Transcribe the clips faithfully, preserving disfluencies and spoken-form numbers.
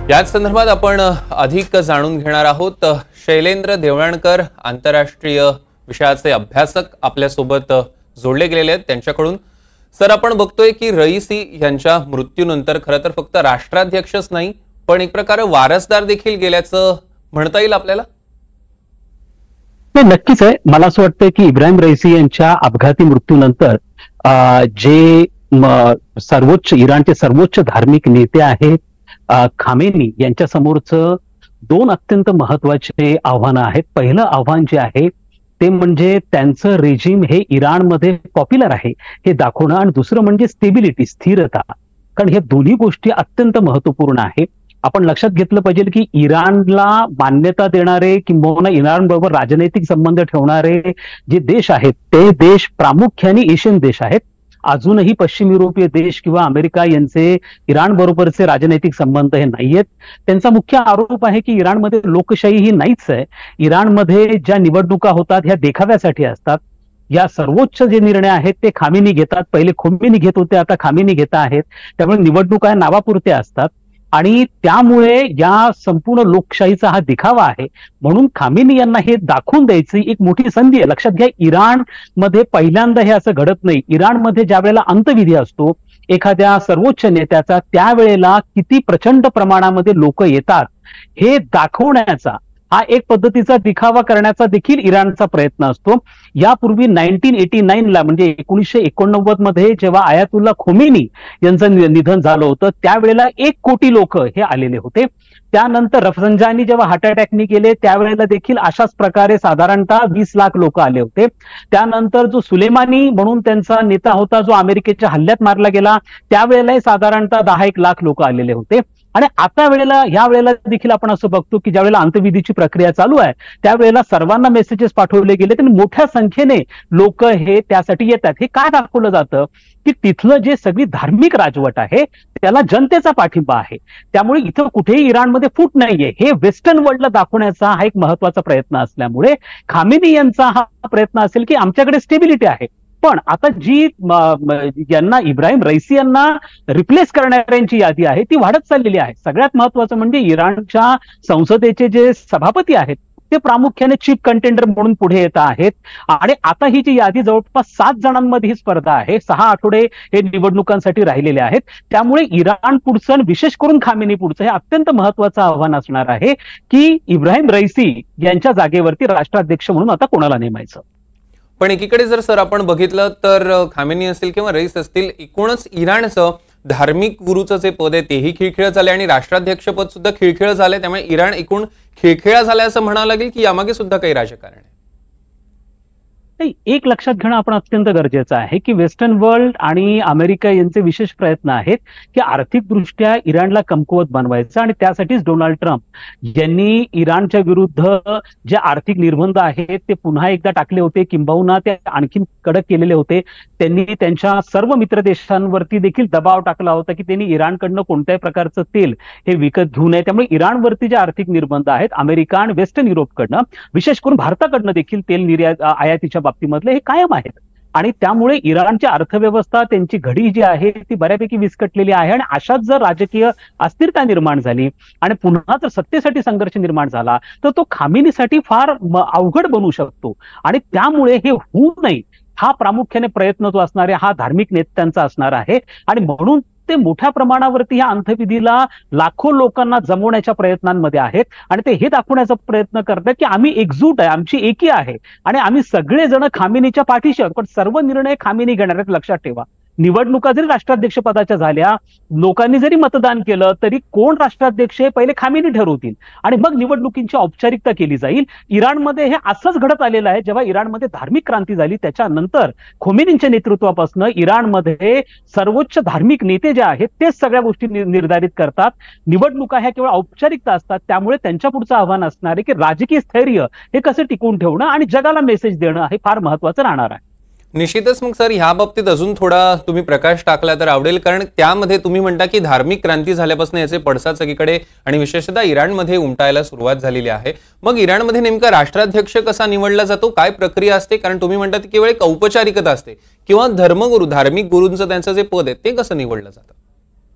याच संदर्भात आपण अधिक जाणून घेणार आहोत। शैलेंद्र देवळणकर आंतरराष्ट्रीय विषयाचे अभ्यासक आपल्या सोबत जोडले गेलेले आहेत। त्यांच्याकडून सर आपण बघतोय की रईसी यांच्या मृत्यूनंतर खरं तर फक्त राष्ट्राध्यक्षच नाही पण एक प्रकारे वारसदार देखील गेल्याचं म्हणता येईल आपल्याला। नक्कीच आहे। मला असं वाटतं की इब्राहिम रईसी यांच्या अपघाती मृत्यूनंतर जे सर्वोच्च इराणचे सर्वोच्च धार्मिक नेते आहेत खामेनी यांच्या समोरचं दोन अत्यंत महत्वाचे आव्हानं आहेत। पहिलं आव्हान जे आहे ते म्हणजे त्यांचं रेजिम हे इराणमध्ये पॉप्युलर आहे हे दाखवणं, आणि दुसरं म्हणजे स्टेबिलिटी, स्थिरता, कारण ह्या दोन्ही गोष्टी अत्यंत महत्वपूर्ण आहे। आपण लक्षात घेतलं पाहिजे की इराणला मान्यता देणारे किंवा इराण बरोबर राजनैतिक संबंध ठेवणारे जे देश आहेत ते देश प्रामुख्याने एशियन देश आहेत। अजूनही पश्चिम युरोपीय देश किंवा अमेरिका यांचे इराण बरोबरचे राजनैतिक संबंध हे नाहीयेत। त्यांचा मुख्य आरोप आहे की इराणमध्ये लोकशाही ही नाहीच आहे। इराणमध्ये ज्या निवडणुका होतात ह्या देखाव्यासाठी असतात। या सर्वोच्च जे निर्णय आहेत ते खामेनी घेतात। पहिले खोमेनी घेत होते, आता खामेनी घेत आहेत। त्यामुळे निवडणुका नावापुरत्या असतात आणि त्यामुळे या संपूर्ण लोकशाहीचा हा दिखावा आहे। म्हणून खामेनी यांना हे दाखवून द्यायची एक मोठी संधी आहे। लक्षात घ्या, इराण मध्ये पहिल्यांदा हे असं घडत नाही। इराणमध्ये ज्या वेळेला अंतविधी असतो एखाद्या सर्वोच्च नेत्याचा त्यावेळेला किती प्रचंड प्रमाणामध्ये लोक येतात हे दाखवण्याचा हा एक पद्धतीचा दिखावा करण्याचा देखील इराणचा प्रयत्न असतो। यापूर्वी नाईन्टीन एटी नाईन ला म्हणजे एकोणीसशे एकोणनव्वद मध्ये जेव्हा आयातुल्ला खोमेनी यांचं निधन झालं होतं त्यावेळेला एक कोटी लोक हे आलेले होते। त्यानंतर रफसंजानी जेव्हा हार्ट अटॅकनी गेले त्यावेळेला देखील अशाच प्रकारे साधारणतः वीस लाख लोक आले होते। त्यानंतर जो सुलेमानी म्हणून त्यांचा नेता होता जो अमेरिकेच्या हल्ल्यात मारला गेला त्यावेळेलाही साधारणतः दहा एक लाख लोक आलेले होते। आणि आता वेळेला या वेळेला देखील आपण असं बघतो की ज्यावेळेला अंत्यविधीची प्रक्रिया चालू आहे त्यावेळेला सर्वांना मेसेजेस पाठवले गेले आणि मोठ्या संख्येने लोक हे त्यासाठी येतात। हे काय दाखवलं जातं की तिथलं जे सगळी धार्मिक राजवट आहे त्याला जनतेचा पाठिंबा आहे। त्यामुळे इथं कुठेही इराणमध्ये फूट नाहीये हे वेस्टर्न वर्ल्डला दाखवण्याचा हा एक महत्वाचा प्रयत्न असल्यामुळे खामेनी यांचा हा प्रयत्न असेल की आमच्याकडे स्टेबिलिटी आहे। पण आता जी यांना इब्राहिम रईसी यांना रिप्लेस करणाऱ्यांची यादी आहे ती वाढत चाललेली आहे। सगळ्यात महत्वाचं म्हणजे इराणच्या संसदेचे जे सभापती आहेत ते प्रामुख्याने चीफ कंटेंडर म्हणून पुढे येत आहेत आणि आता ही जी यादी जवळपास सात जणांमध्ये ही स्पर्धा आहे। सहा आठवडे हे निवडणुकांसाठी राहिलेले आहेत। त्यामुळे इराण पुढचं विशेष करून खामेनी पुढचं हे अत्यंत महत्वाचं आव्हान असणार आहे की इब्राहिम रईसी यांच्या जागेवरती राष्ट्राध्यक्ष म्हणून आता कोणाला नेमायचं। पण एकीकडे जर सर आपण बघितलं तर खामेनी असतील किंवा रईस असतील एकूणच इराणचं धार्मिक गुरुचं जे पद आहे तेही खिळखिळ झाले आणि राष्ट्राध्यक्ष पद सुद्धा खिळखिळ झाले। त्यामुळे इराण एकूण खिळखिळा झालाय असं म्हणावं लागेल की यामागे सुद्धा काही राजकारण आहे। एक लक्षात घेणं आपण अत्यंत गरजेचं आहे की वेस्टर्न वर्ल्ड आणि अमेरिका यांचे विशेष प्रयत्न आहेत की आर्थिकदृष्ट्या इराणला कमकुवत बनवायचं आणि त्यासाठीच डोनाल्ड ट्रम्प यांनी इराणच्या विरुद्ध जे आर्थिक निर्बंध आहेत ते पुन्हा एकदा टाकले होते, किंबहुना ते आणखीन कडक केलेले होते। त्यांनी त्यांच्या सर्व मित्र देशांवरती देखील दबाव टाकला होता की त्यांनी इराणकडनं कोणत्याही प्रकारचं तेल हे विकत घेऊ नये। त्यामुळे इराणवरती जे आर्थिक निर्बंध आहेत अमेरिका आणि वेस्टर्न युरोपकडनं विशेष करून भारताकडनं देखील तेल निर्यात आयातीच्या बाबतीमधले हे कायम आहेत आणि त्यामुळे इराणची अर्थव्यवस्था त्यांची घडी जी आहे ती बऱ्यापैकी विस्कटलेली आहे। आणि अशाच जर राजकीय अस्थिरता निर्माण झाली आणि पुन्हा जर सत्तेसाठी संघर्ष निर्माण झाला तर तो खामेनीसाठी फार अवघड बनू शकतो आणि त्यामुळे हे होऊ नये हा प्रामुख्याने प्रयत्न जो असणार आहे हा धार्मिक नेत्यांचा असणार आहे। आणि म्हणून ते मोठ्या प्रमाणावरती या अंत्यविधीला लाखो लोकांना जमवण्याच्या प्रयत्नांमध्ये आहेत आणि ते हे दाखवण्याचा प्रयत्न करतात की आम्ही एकजूट आहे, आमची एकी आहे आणि आम्ही सगळेजण खामेनीच्या पाठीशी आहोत। पण सर्व निर्णय खामेनी घेणार आहेत। लक्षात ठेवा, निवडणुका जरी राष्ट्राध्यक्ष पदाच्या झाल्या, लोकांनी जरी मतदान केलं तरी कोण राष्ट्राध्यक्ष हे पहिले खामेनी ठरवतील आणि मग निवडणुकींची औपचारिकता केली जाईल। इराणमध्ये हे असंच घडत आलेलं आहे। जेव्हा इराणमध्ये धार्मिक क्रांती झाली त्याच्यानंतर खोमेनींच्या नेतृत्वापासून इराणमध्ये सर्वोच्च धार्मिक नेते जे आहेत तेच सगळ्या गोष्टी निर्धारित करतात। निवडणुका ह्या केवळ औपचारिकता असतात। त्यामुळे त्यांच्या पुढचं आव्हान असणार आहे की राजकीय स्थैर्य हे कसं टिकवून ठेवणं आणि जगाला मेसेज देणं हे फार महत्वाचं राहणार आहे। निश्चितच मग सर ह्या बाबतीत अजून थोडा तुम्ही प्रकाश टाकला तर आवडेल, कारण त्यामध्ये तुम्ही म्हणता की धार्मिक क्रांती झाल्यापासून याचे पडसाद सगळीकडे आणि विशेषतः इराणमध्ये उमटायला सुरुवात झालेली आहे। मग इराणमध्ये नेमका राष्ट्राध्यक्ष कसा निवडला जातो, काय प्रक्रिया असते? कारण तुम्ही म्हणता की केवळ एक औपचारिकता असते किंवा धर्मगुरू धार्मिक गुरूंचं त्यांचं जे पद आहे ते कसं निवडलं जातं?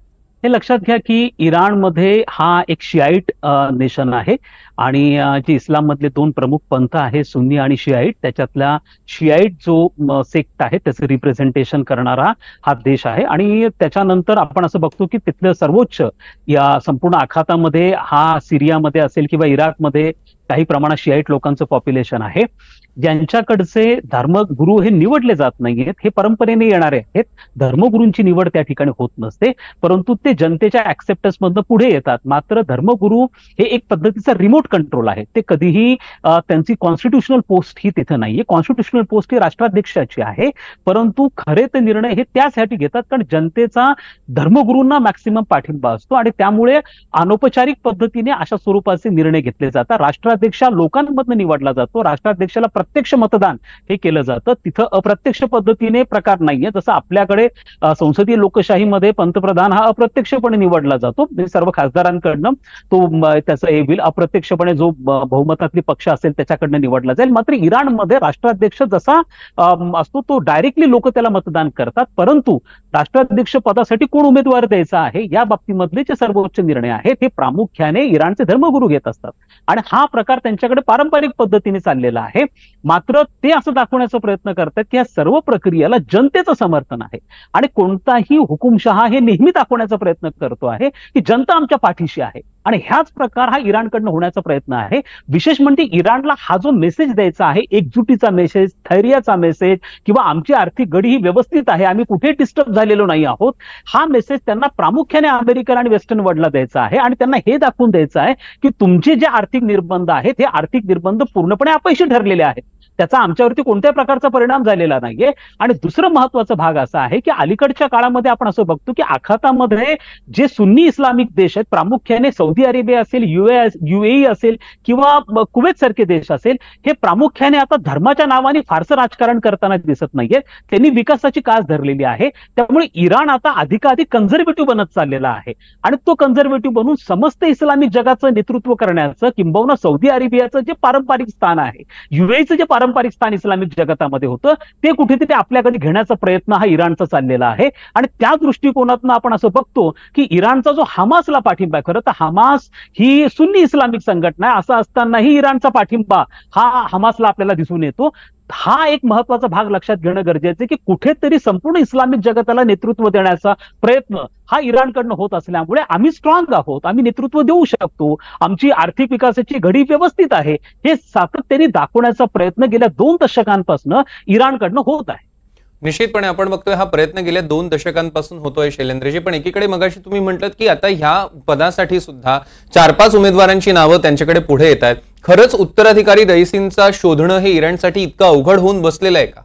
हे लक्षात घ्या की इराणमध्ये हा एक शियाईट नेशन आहे आणि जे इस्लाम मधले दोन प्रमुख पंथ आहे सुन्नी आणि शियाईट, त्याच्यातला शियाईट जो सेक्ट आहे त्याचं रिप्रेझेंटेशन करणारा हा देश आहे. आणि त्याच्यानंतर आपण असं बघतो की तिथलं सर्वोच्च या संपूर्ण आखातामध्ये हा सिरियामध्ये असेल किंवा इराकमध्ये काही प्रमाणात शियाईट लोकांचं पॉप्युलेशन आहे, ज्यांच्याकडचे धर्मगुरू हे निवडले जात नाहीयेत, हे परंपरेने येणारे आहेत. धर्मगुरूंची निवड त्या ठिकाणी होत नसते, परंतु ते जनतेच्या ऍक्सेप्टन्स मधनं पुढे येतात. मात्र धर्मगुरू हे एक पद्धतीचा रिमोट कंट्रोल आहे. ते कधीही त्यांची कॉन्स्टिट्युशनल पोस्ट ही तिथे नाहीये. कॉन्स्टिट्युशनल पोस्ट ही राष्ट्राध्यक्षाची आहे, परंतु खरे ते निर्णय हे त्यासाठी घेतात कारण जनतेचा धर्मगुरूंना मॅक्सिमम पाठिंबा असतो आणि त्यामुळे अनौपचारिक पद्धतीने अशा स्वरूपाचे निर्णय घेतले जातात. राष्ट्राध्यक्ष लोकांमधून निवडला जातो, राष्ट्राध्यक्षाला प्रत्यक्ष मतदान हे केलं जातं. तिथं अप्रत्यक्ष पद्धतीने प्रकार नाहीये. जसं आपल्याकडे संसदीय लोकशाहीमध्ये पंतप्रधान हा अप्रत्यक्षपणे निवडला जातो, सर्व खासदारांकडनं तो त्याचं हे बिल अप्रत्यक्षपणे जो बहुमतातली पक्ष असेल त्याच्याकडनं निवडला जाईल. मात्र इराणमध्ये राष्ट्राध्यक्ष जसा असतो तो डायरेक्टली लोक त्याला मतदान करतात, परंतु राष्ट्राध्यक्ष पदासाठी कोण उमेदवार द्यायचा आहे या बाबतीमधले जे सर्वोच्च निर्णय आहेत हे प्रामुख्याने इराणचे धर्मगुरू घेत असतात आणि हा प्रकार त्यांच्याकडे पारंपरिक पद्धतीने चाललेला आहे. मात्र ते असं दाखवण्याचा प्रयत्न करतात की या सर्व प्रक्रियेला जनतेचं समर्थन आहे आणि कोणताही हुकुमशहा हे नेहमी दाखवण्याचा प्रयत्न करतो आहे की जनता आमच्या पाठीशी आहे आणि ह्याच प्रकार हा इराणकडनं होण्याचा प्रयत्न आहे. विशेष म्हणजे इराणला हा जो मेसेज द्यायचा आहे, एकजुटीचा मेसेज, स्थैर्याचा मेसेज किंवा आमची आर्थिक गडी ही व्यवस्थित आहे, आम्ही कुठे डिस्टर्ब झालेलो नाही आहोत, हा मेसेज त्यांना प्रामुख्याने अमेरिकन आणि वेस्टर्न वर्ल्डला द्यायचा आहे आणि त्यांना हे दाखवून द्यायचं आहे की तुमचे जे आर्थिक निर्बंध आहेत हे आर्थिक निर्बंध पूर्णपणे अपयशी ठरलेले आहेत, त्याचा आमच्यावरती कोणत्याही प्रकारचा परिणाम झालेला नाहीये. आणि दुसरं महत्वाचा भाग असा आहे की अलीकडच्या काळामध्ये आपण असं बघतो की आखातामध्ये जे सुन्नी इस्लामिक देश आहेत, प्रामुख्याने सौदी अरेबिया असेल, युए युएई असेल किंवा कुवेत सारखे देश असेल, हे प्रामुख्याने आता धर्माच्या नावाने फारसं राजकारण करताना दिसत नाहीये. त्यांनी विकासाची कास धरलेली आहे. त्यामुळे इराण आता अधिकाधिक कन्झर्वेटिव्ह बनत चाललेला आहे आणि तो कन्झर्वेटिव्ह बनून समस्त इस्लामिक जगाचं नेतृत्व करण्याचं किंबहुना सौदी अरेबियाचं जे पारंपरिक स्थान आहे, युएईचं जे पारंपरिक स्थान इस्लामिक जगतामध्ये होतं ते कुठेतरी आपल्याकडे घेण्याचा प्रयत्न हा इराणचा चाललेला आहे. आणि त्या दृष्टिकोनातून आपण असं बघतो की इराणचा जो हमासला पाठिंबा आहे, खरं तर हमास ही सुन्नी इस्लामिक संघटना आहे, असं असतानाही इराणचा पाठिंबा हा हमासला आपल्याला दिसून येतो. हा एक महत्वाचा भाग लक्षात घेणं गरजेचं आहे की कुठेतरी संपूर्ण इस्लामिक जगताला नेतृत्व देण्याचा प्रयत्न हा इराणकडनं होत असल्यामुळे आम्ही स्ट्रॉंग आहोत, आम्ही नेतृत्व देऊ शकतो, आमची आर्थिक विकासाची घडी व्यवस्थित आहे, हे सातत्याने दाखवण्याचा प्रयत्न गेल्या दोन दशकांपासून इराणकडनं होत आहे. निश्चितपणे आपण बघतोय हा प्रयत्न गेल्या दोन दशकांपासून होतोय शैलेंद्रजी. पण एकीकडे मगाशी तुम्ही म्हटलं की आता ह्या पदासाठी सुद्धा चार पाच उमेदवारांची नावं त्यांच्याकडे पुढे येत आहेत. खरंच उत्तराधिकारी रईसींचा शोधणं हे इराणसाठी इतकं अवघड होऊन बसलेलं आहे का?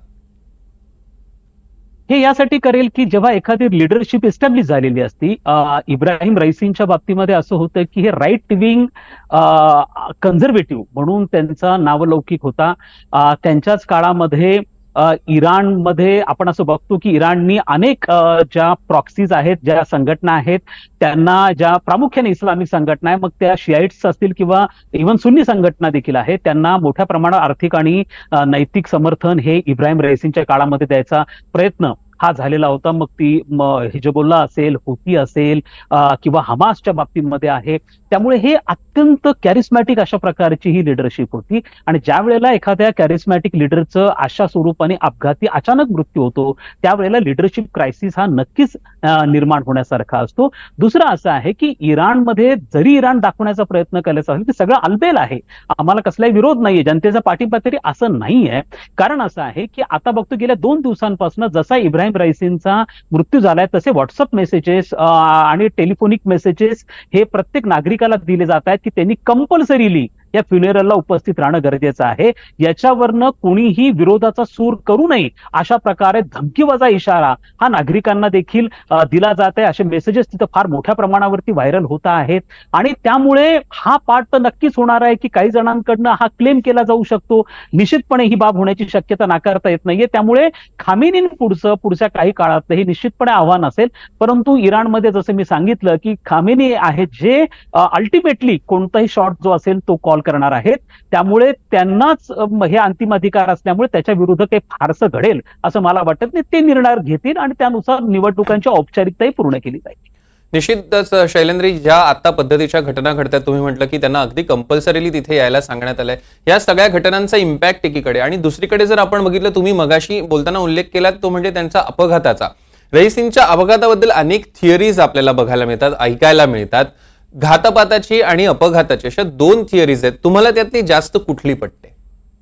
हे यासाठी करेल की जेव्हा एखादी लिडरशिप एस्टॅब्लिश झालेली असती, इब्राहिम रईसींच्या बाबतीमध्ये असं होतं की हे राईट विंग कन्झर्वेटिव्ह म्हणून त्यांचा नावलौकिक होता. त्यांच्याच काळामध्ये इराणमध्ये आपण असं बघतो की इराणनी अनेक ज्या प्रॉक्सीज आहेत, ज्या संघटना आहेत, त्यांना ज्या प्रामुख्याने इस्लामिक संघटना आहे, मग त्या शियाईट्स असतील किंवा इव्हन सुन्नी संघटना देखील आहेत, त्यांना मोठ्या प्रमाणात आर्थिक आणि नैतिक समर्थन हे इब्राहिम रईसींच्या काळामध्ये द्यायचा प्रयत्न हा झालेला होता. मग ती हिजबुल्ला असेल, हुती असेल किंवा हमासच्या बाबतीमध्ये आहे. त्यामुळे हे अत्यंत कॅरिस्मॅटिक अशा प्रकारची ही लिडरशिप होती आणि ज्या वेळेला एखाद्या कॅरिस्मॅटिक लिडरचं अशा स्वरूपाने अपघाती अचानक मृत्यू होतो त्यावेळेला लिडरशिप क्रायसिस हा नक्कीच निर्माण होण्यासारखा असतो. दुसरं असं आहे की इराणमध्ये जरी इराण दाखवण्याचा प्रयत्न केल्याचा असेल की सगळं अलबेल आहे, आम्हाला कसलाही विरोध नाहीये, जनतेचा पाठिंबा तरी असं नाहीये. कारण असं आहे की आता बघतो गेल्या दोन दिवसांपासून जसा इब्राहिम रईसींचा मृत्यू झालाय तसे व्हॉट्सअप मेसेजेस आणि टेलिफोनिक मेसेजेस हे प्रत्येक नागरिकाला दिले जात आहेत की त्यांनी कंपल्सरीली या फ्युनेरलला उपस्थित राहणं गरजेचं आहे. याच्यावरनं कोणीही विरोधाचा सूर करू नये अशा प्रकारे धमकीवजा इशारा हा नागरिकांना देखील दिला जात आहे. असे मेसेजेस तिथं फार मोठ्या प्रमाणावरती व्हायरल होत आहेत आणि त्यामुळे हा पाठ तर नक्कीच होणार आहे की काही जणांकडनं हा क्लेम केला जाऊ शकतो. निश्चितपणे ही बाब होण्याची शक्यता नाकारता येत नाहीये. त्यामुळे खामेनी पुढचं पुढच्या काही काळात हे निश्चितपणे आव्हान असेल. परंतु इराणमध्ये जसं मी सांगितलं की खामेनी आहेत जे अल्टिमेटली कोणताही शॉट जो असेल तो कॉल करणार आहेत, त्यामुळे त्यांनाच हे अंतिम अधिकार असल्यामुळे त्याच्या विरुद्ध काही फारसं घडेल असं मला वाटत नाही. ते निर्णय घेतील आणि त्यानुसार निवडणुकांची औपचारिकताही पूर्ण केली जाईल. निश्चितच शैलेंद्री, ज्या आता पद्धतीच्या घटना घडतात, तुम्ही म्हटलं की त्यांना अगदी कंपल्सरीली तिथे यायला सांगण्यात आलंय, या सगळ्या घटनांचा इम्पॅक्ट एकीकडे, आणि दुसरीकडे जर आपण बघितलं, तुम्ही मगाशी बोलताना उल्लेख केला तो म्हणजे त्यांचा अपघाताचा. रईसींच्या अपघाताबद्दल अनेक थिअरीज आपल्याला बघायला मिळतात, ऐकायला मिळतात. घातपाताची आणि अपघाताची अशा दोन थिअरीज आहेत, तुम्हाला त्यातली जास्त कुठली पटते?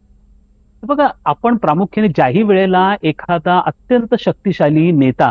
बघा, आपण प्रामुख्याने ज्याही वेळेला एखादा अत्यंत शक्तिशाली नेता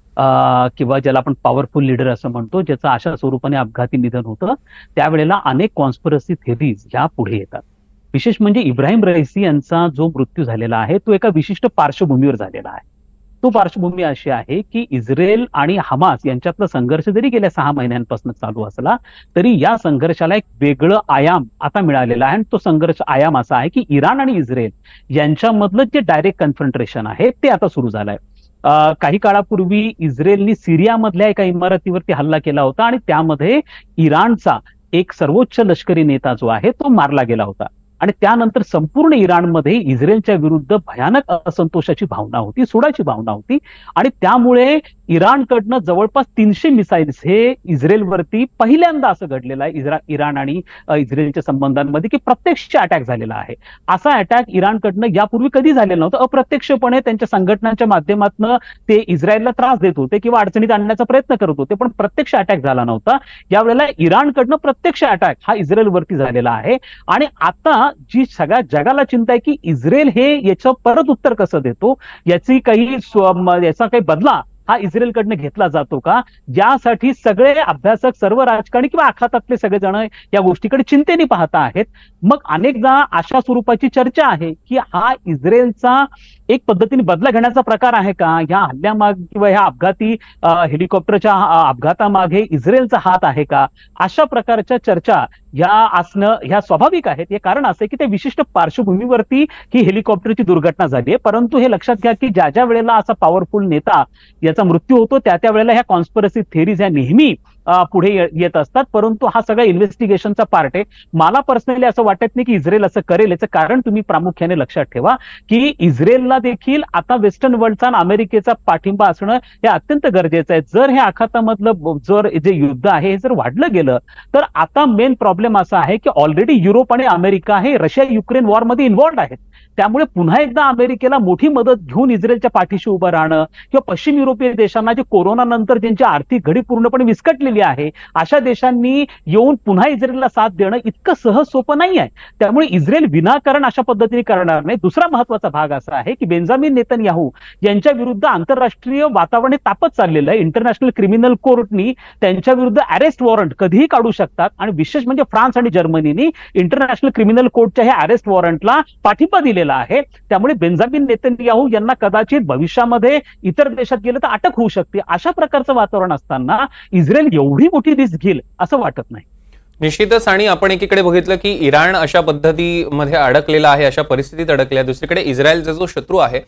किंवा ज्याला आपण पॉवरफुल लीडर असं म्हणतो, ज्याचं अशा स्वरूपाने अपघाती निधन होतं, त्यावेळेला अनेक कॉन्स्पिरसी थिअरीज ह्या पुढे येतात. विशेष म्हणजे इब्राहिम रईसी यांचा जो मृत्यू झालेला आहे तो एका विशिष्ट पार्श्वभूमीवर झालेला आहे. तो पार्श्वभूमी अशी आहे की इस्रायल आणि हमास यांच्यातला संघर्ष जरी गेल्या सहा महिन्यांपासून चालू असला तरी या संघर्षाला एक वेगळं आयाम आता मिळालेला आहे. आणि तो संघर्ष आयाम असा आहे की इराण आणि इस्रायल यांच्यामधलं जे डायरेक्ट कन्फ्रंट्रेशन आहे ते आता सुरू झालंय. काही काळापूर्वी इस्रायलनी सिरियामधल्या एका इमारतीवरती हल्ला केला होता आणि त्यामध्ये इराणचा एक सर्वोच्च लष्करी नेता जो आहे तो मारला गेला होता. आणि त्यानंतर संपूर्ण इराणमध्ये इस्रायलच्या विरुद्ध भयानक असंतोषाची भावना होती, सुडाची भावना होती. आणि त्यामुळे इराणकडनं जवळपास तीनशे मिसाईल्स हे इस्रायलवरती पहिल्यांदा असं घडलेलं आहे इरा इराण आणि इस्रायलच्या संबंधांमध्ये की प्रत्यक्ष अटॅक झालेला आहे. असा अटॅक इराणकडनं यापूर्वी कधी झालेला नव्हता. अप्रत्यक्षपणे त्यांच्या संघटनांच्या माध्यमातून ते इस्रायलला त्रास देत होते किंवा अडचणीत आणण्याचा प्रयत्न करत होते, पण प्रत्यक्ष अटॅक झाला नव्हता. यावेळेला इराणकडनं प्रत्यक्ष अटॅक हा इस्रायलवरती झालेला आहे. आणि आता जी सगळ्या जगाला चिंता आहे की इस्रायल हे याचं परत उत्तर कसं देतो, याची काही याचा काही बदला हा इस्रायलकडनं घेतला जातो का, यासाठी सगळे अभ्यासक, सर्व राजकारणी किंवा आखातातले सगळेजण या गोष्टीकडे चिंतेने पाहता आहेत. मग अनेकदा अशा स्वरूपाची चर्चा आहे की हा इस्रायलचा एक पद्धतीने बदला घेण्याचा प्रकार आहे का, या हल्ल्यामागे किंवा ह्या अपघाती हेलिकॉप्टरच्या अपघातामागे इस्रायलचा हात आहे का, अशा प्रकारच्या चर्चा या असणं ह्या स्वाभाविक आहेत. हे कारण असं की त्या विशिष्ट पार्श्वभूमीवरती ही हेलिकॉप्टरची दुर्घटना झाली आहे. परंतु हे लक्षात घ्या की ज्या ज्या वेळेला असा पॉवरफुल नेता याचा मृत्यू होतो त्या त्या वेळेला ह्या कॉन्स्पिरसी थिअरीज ह्या नेहमी पुढे येत असतात. परंतु हा सगळा इन्व्हेस्टिगेशनचा पार्ट आहे. मला पर्सनली असं वाटत नाही की इस्रायल असं करेल. याचं कारण तुम्ही प्रामुख्याने लक्षात ठेवा की इस्रायलला देखील आता वेस्टर्न वर्ल्डचा आणि अमेरिकेचा पाठिंबा असणं हे अत्यंत गरजेचं आहे. जर हे आखातामधलं जर जे युद्ध आहे हे जर वाढलं गेलं तर आता मेन प्रॉब्लेम असा आहे की ऑलरेडी युरोप आणि अमेरिका हे रशिया युक्रेन वॉरमध्ये इन्व्हॉल्ड आहेत. त्यामुळे पुन्हा एकदा अमेरिकेला मोठी मदत घेऊन इस्रायलच्या पाठीशी उभं राहणं किंवा पश्चिम युरोपीय देशांना जे कोरोना नंतर ज्यांची आर्थिक घडी पूर्णपणे विस्कटलेली आहे अशा देशांनी येऊन पुन्हा इस्रायलला साथ देणं इतकं सहज सोपं नाही आहे. त्यामुळे इस्रायल विनाकारण अशा पद्धतीने करणार नाही. दुसरा महत्वाचा भाग असा आहे की बेंजामिन नेतन्याहू यांच्या विरुद्ध आंतरराष्ट्रीय वातावरण तापत चाललेलं आहे. इंटरनॅशनल क्रिमिनल कोर्टनी त्यांच्या विरुद्ध अरेस्ट वॉरंट कधीही काढू शकतात. आणि विशेष म्हणजे फ्रान्स आणि जर्मनीनी इंटरनॅशनल क्रिमिनल कोर्टच्या हे अरेस्ट वॉरंटला पाठिंबा दिलेला आहे. त्यामुळे बेंजामिन नेतन्याहू यांना कदाचित भविष्यामध्ये इतर देशात गेलं तर अटक होऊ शकते. अशा प्रकारचं वातावरण असताना इस्रायल एवढी मोठी रिस्क घेईल असं वाटत नाही. निश्चितच. आणि आपण एकीकडे बघितलं की इराण अशा पद्धतीमध्ये अडकलेला आहे, अशा परिस्थितीत अडकल्या. दुसरीकडे इस्रायलचा जो शत्रू आहे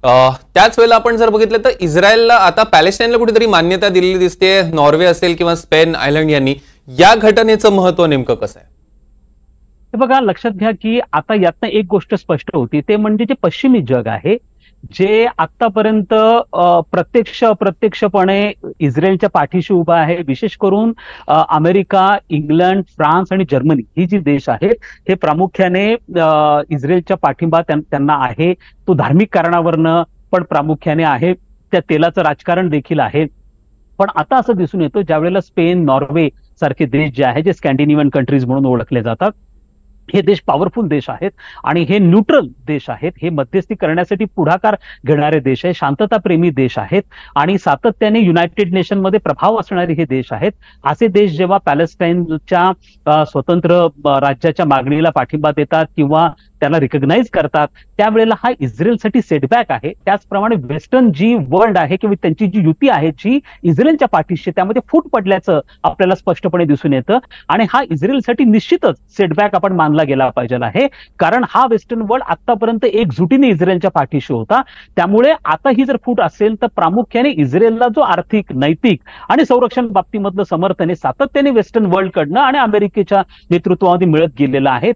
त्याच वेळेला आपण जर बघितलं तर इस्रायलला आता पॅलेस्टाईनला कुठेतरी मान्यता दिलेली दिसते. नॉर्वे असेल किंवा स्पेन आयलंड यांनी. या घटनेचं महत्व नेमकं कसं आहे? हे बघा, लक्षात घ्या की आता यातनं एक गोष्ट स्पष्ट होती, ते म्हणजे जे पश्चिमी जग आहे जे आतापर्यंत प्रत्यक्ष अप्रत्यक्षपणे इस्रायलच्या पाठीशी उभा आहे. विशेष करून अमेरिका, इंग्लंड, फ्रान्स आणि जर्मनी ही जी देश आहेत हे प्रामुख्याने इस्रायलच्या पाठिंबा त्यांना आहे. तो धार्मिक कारणावरनं पण प्रामुख्याने आहे. त्या तेलाचं राजकारण देखील आहे. पण आता असं दिसून येतं ज्या वेळेला स्पेन, नॉर्वे सारखे देश जे आहे, जे स्कॅन्डिनेव्हियन कंट्रीज म्हणून ओळखले जातात, हे देश पॉवरफुल देश आहेत आणि हे न्यूट्रल देश आहेत. हे मध्यस्थी करण्यासाठी पुढाकार घेणारे देश आहेत, शांतताप्रेमी देश आहेत आणि सातत्याने युनायटेड नेशनमध्ये प्रभाव असणारे हे देश आहेत. असे देश जेव्हा पॅलेस्टाईनच्या स्वतंत्र राज्याच्या मागणीला पाठिंबा देतात किंवा त्याला रिकग्नाइज करतात त्यावेळेला हा इस्रायलसाठी सेटबॅक आहे. त्याचप्रमाणे वेस्टर्न जी वर्ल्ड आहे किंवा त्यांची जी युती आहे जी इस्रायलच्या पाठीशी, त्यामध्ये फूट पडल्याचं आपल्याला स्पष्टपणे दिसून येतं. आणि हा इस्रायलसाठी निश्चितच सेटबॅक आपण मानला गेला पाहिजे आहे, कारण हा वेस्टर्न वर्ल्ड आतापर्यंत एकजुटीने इस्रायलच्या पाठीशी होता. त्यामुळे आता ही जर फूट असेल तर प्रामुख्याने इस्रायलला जो आर्थिक, नैतिक आणि संरक्षण बाबतीमधलं समर्थन हे सातत्याने वेस्टर्न वर्ल्डकडनं आणि अमेरिकेच्या नेतृत्वामध्ये मिळत गेलेलं आहे ते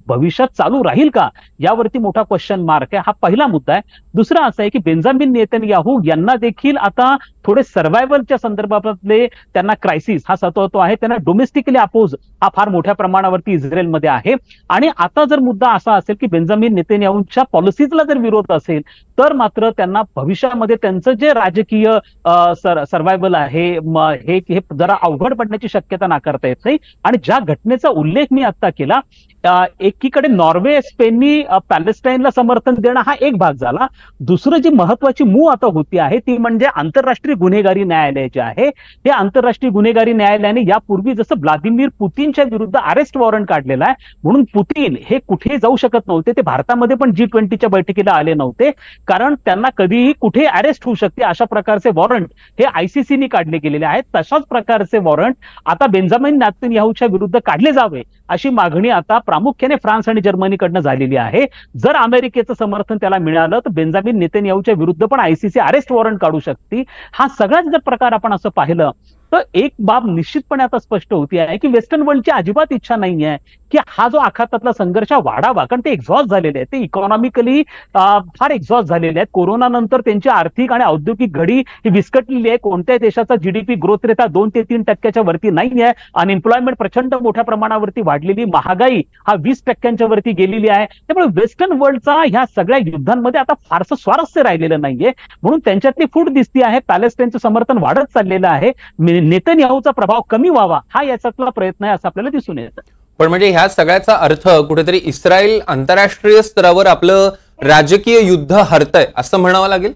भविष्यात चालू राहील का, यावरती मोठा क्वेश्चन मार्क आहे. हा पहिला मुद्दा आहे. दुसरा असा आहे की बेंजामिन नेतन्याहू यांना देखील आता थोडे सर्व्हायव्हलच्या संदर्भातले त्यांना क्रायसिस हा सतवतो आहे. त्यांना डोमेस्टिकली अपोज हा फार मोठ्या प्रमाणावरती इस्रायलमध्ये आहे. आणि आता जर मुद्दा असा असेल की बेंजामिन नेतन्याहूंच्या पॉलिसीजला जर विरोध असेल तर मात्र त्यांना भविष्यामध्ये त्यांचं जे राजकीय सर्व्हायव्हल आहे हे हे जरा अवघड पडण्याची शक्यता नाकारता येत नाही. आणि ज्या घटनेचा उल्लेख मी आता केला, एकीकडे नॉर्वे स्पेननी पॅलेस्टाईनला समर्थन देणं हा एक भाग झाला. दुसरं जी महत्वाची मूव आता होती आहे ती म्हणजे आंतरराष्ट्रीय गुन्हेगारी न्यायालय जे आहे, हे आंतरराष्ट्रीय गुन्हेगारी न्यायालयाने यापूर्वी जसं व्लादिमीर पुतीनच्या विरुद्ध अरेस्ट वॉरंट काढलेला आहे, म्हणून पुतीन हे कुठेही जाऊ शकत नव्हते. ते भारतामध्ये पण जी ट्वेंटीच्या बैठकीला आले नव्हते, कारण त्यांना कधीही कुठे अरेस्ट होऊ शकते अशा प्रकारचे वॉरंट हे आयसीसीने काढले गेलेले आहेत. तशाच प्रकारचे वॉरंट आता बेंजामिन नेतन्याहूच्या विरुद्ध काढले जावे अशी मागणी आता प्रामुख्याने फ्रान्स आणि जर्मनीकडनं झालेली आहे. जर अमेरिकेचं समर्थन त्याला मिळालं तर बेंजामिन नेतन्याहूच्या विरुद्ध पण आयसीसी अरेस्ट वॉरंट काढू शकते. हा सगळाच जर प्रकार आपण असं पाहिलं तर एक बाब निश्चितपणे आता स्पष्ट होती आहे की वेस्टर्न वर्ल्डची अजिबात इच्छा नाही आहे की हा जो आखातातला संघर्ष वाढावा, कारण ते एक्झॉस्ट झालेले आहेत, ते इकॉनॉमिकली फार एक्झॉस्ट झालेले आहेत. कोरोना नंतर त्यांची आर्थिक आणि औद्योगिक घडी ही विस्कटलेली आहे. कोणत्याही देशाचा जीडीपी ग्रोथ रेट हा दोन ते तीन टक्क्याच्या वरती नाही आहे. अनएम्प्लॉयमेंट प्रचंड मोठ्या प्रमाणावरती वाढलेली, महागाई हा वीस टक्क्यांच्या वरती गेलेली आहे. त्यामुळे वेस्टर्न वर्ल्डचा ह्या सगळ्या युद्धांमध्ये आता फारसं स्वारस्य राहिलेलं नाहीये, म्हणून त्यांच्यातली फूट दिसती आहे. पॅलेस्टाईनचं समर्थन वाढत चाललेलं आहे. नेतन्याहूचा प्रभाव कमी व्हावा हा याच्यातला प्रयत्न आहे असं आपल्याला दिसून येतं. पण म्हणजे ह्या सगळ्याचा अर्थ कुठेतरी इस्रायल आंतरराष्ट्रीय स्तरावर आपलं राजकीय युद्ध हरतंय असं म्हणावं लागेल.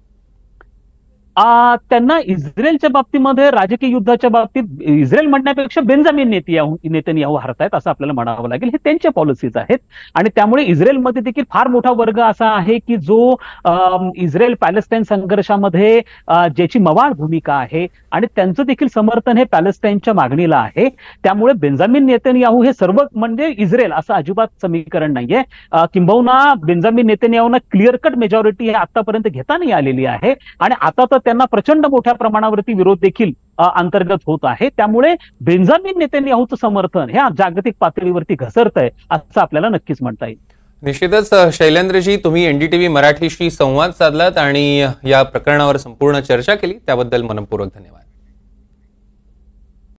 त्यांना इस्रायलच्या बाबतीमध्ये राजकीय युद्धाच्या बाबतीत इस्रायल म्हणण्यापेक्षा बेंजामिन नेतन्याहू नेतन्याहू हरतायत असं आपल्याला म्हणावं लागेल. हे त्यांच्या पॉलिसीज आहेत आणि त्यामुळे इस्रायलमध्ये देखील फार मोठा वर्ग असा आहे की जो इस्रायल पॅलेस्टाईन संघर्षामध्ये ज्याची मवाळ भूमिका आहे आणि त्यांचं देखील समर्थन हे पॅलेस्टाईनच्या मागणीला आहे. त्यामुळे बेंजामिन नेतन्याहू हे सर्व म्हणजे इस्रायल असं अजिबात समीकरण नाहीये. किंबहुना बेंजामिन नेतन्याहूंना क्लिअर कट मेजॉरिटी हे आतापर्यंत घेता नाही आलेली आहे आणि आता तर त्यांना प्रचंड मोठ्या प्रमाणावरती विरोध देखील अंतर्गत होत आहे. त्यामुळे बेंजामिन नेतन्याहूचं समर्थन हे जागतिक पातळीवरती घसरतंय असं आपल्याला नक्कीच म्हणता येईल. निश्चितच शैलेंद्रजी, तुम्ही एनडीटीव्ही मराठीशी संवाद साधलात आणि या प्रकरणावर संपूर्ण चर्चा केली त्याबद्दल मनपूर्वक धन्यवाद.